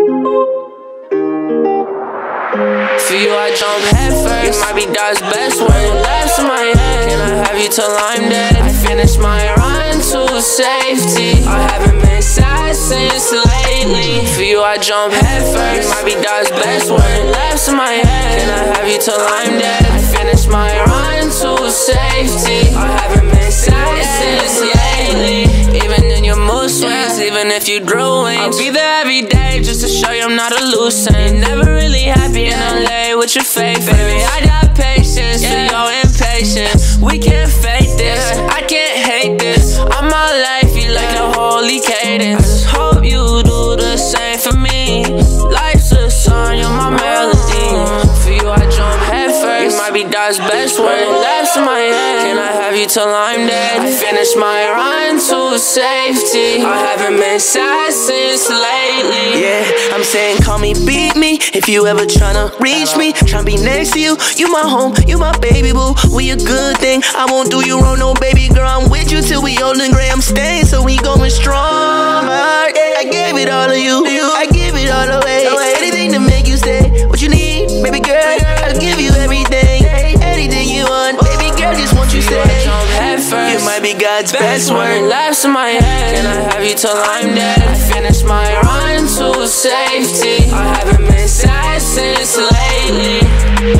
For you, I jump head first. You might be God's best when it laughs in my head. Can I have you till I'm dead? I finish my run to safety. I haven't been sad since lately. For you, I jump head first. You might be God's best when it laughs in my head. Can I have you till I'm dead? I finish my run to safety. I haven't been sad since lately. Even in your mood swings, even if you drew wings, I'll be there every day just to show you I'm not a loose end. You're never really happy in LA with your fake baby. I got patience for your impatience. We can't fake this, I can't hate this. I'm all life, you like a holy cadence. I just hope you do the same for me. Life's a song, you're my melody. For you, I jump head first. You might be God's best when it laughs in my head. Can I have you till I'm dead? I finish my run to safety. I haven't been sad since lately. Yeah, I'm saying call me, beat me if you ever tryna reach me. Tryna be next to you, you my home, you my baby boo. We a good thing, I won't do you wrong, no baby girl. I'm with you till we old and gray, I'm staying so we going strong. Yeah, I gave it all to you, I give it all away. Anything to make you stay, what you need, baby girl, I'll give you everything. Anything you want, baby girl, just want you stay. You might be God's best when it laughs in my head. Can I have you till I'm dead? I finish my run to safety. I haven't been sad since lately.